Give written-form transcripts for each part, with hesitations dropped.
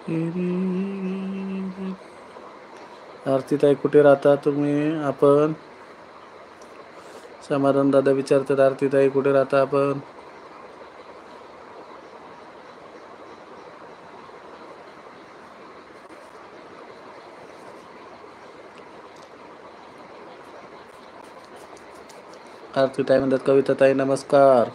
आरतीताई कुठे राहता तुम्ही? आपण समाधान दादा विचारतात आरतीताई कुठे राहता आपण? आरतीताई म्हणतात कविताताई नमस्कार.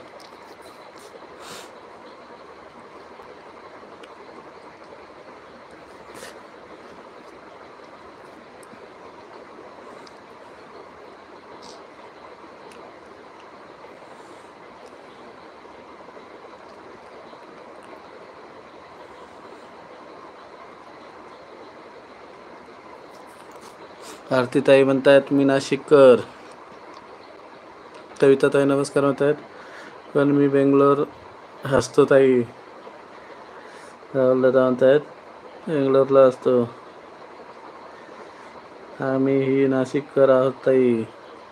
आरतीताई म्हणतायत मी नाशिककर. कविताताई नमस्कार म्हणतायत पण मी बेंगलोर असतो ताई. राहुल दादा म्हणतायत बेंगलोरला असतो. आम्ही ही नाशिककर आहोत ताई.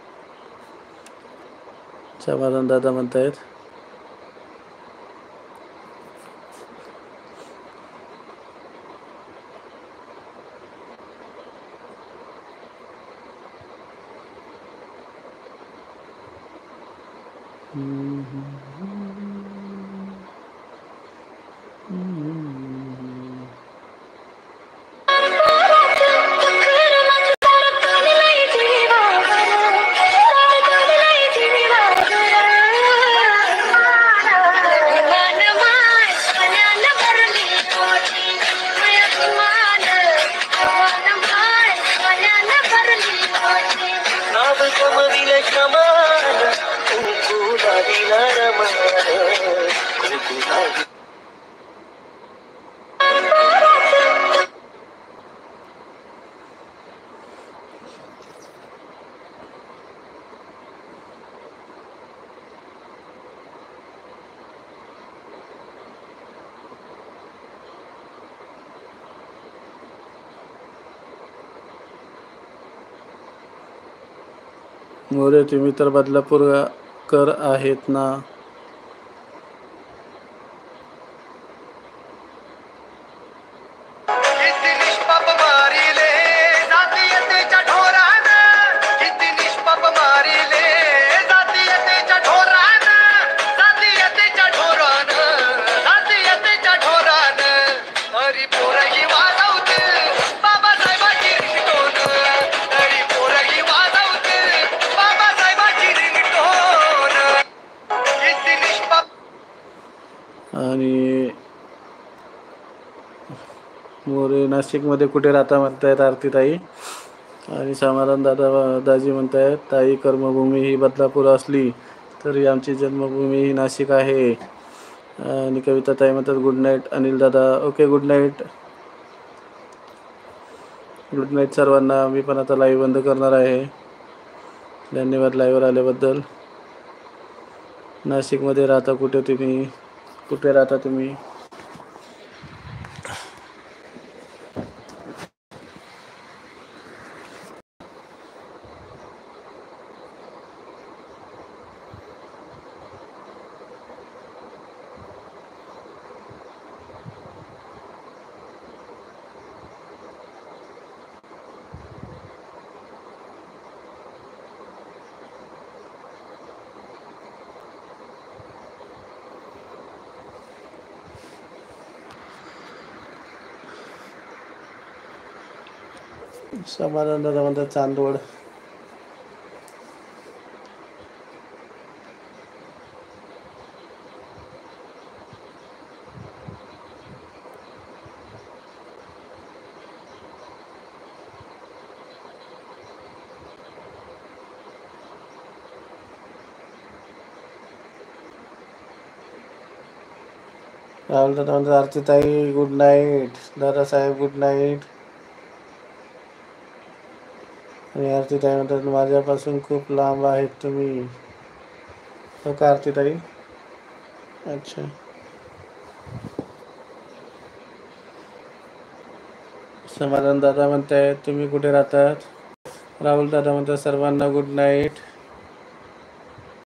समाधान दादा म्हणतायत मोरे तुम्ही तर बदलापूरकर आहेत ना? आणि मोरे नाशिकमध्ये कुठे राहता म्हणतायत आरतीताई. आणि समाधान दाजी म्हणतायत ताई कर्मभूमी ही बदलापूर असली तरी आमची जन्मभूमी ही नाशिक आहे. आणि कविताताई म्हणतात गुड नाईट अनिल दादा. Okay good night. Good night सर्वांना. मी पण आता लाईव्ह बंद करणार आहे. धन्यवाद लाईव्हवर आल्याबद्दल. नाशिकमध्ये राहता कुठे तुम्ही? कुठे राहता तुम्ही? समाधान दादा म्हणतात चांदवड. राहुल दादा म्हणतात आरतीताई good night. Dadasaheb good night. आणि आरतीताई म्हणतात माझ्यापासून खूप लांब आहेत तुम्ही. हो का आरतीताई? अच्छा. समाधान दादा म्हणतायत तुम्ही कुठे राहतात? राहुल दादा म्हणतात सर्वांना गुड नाईट.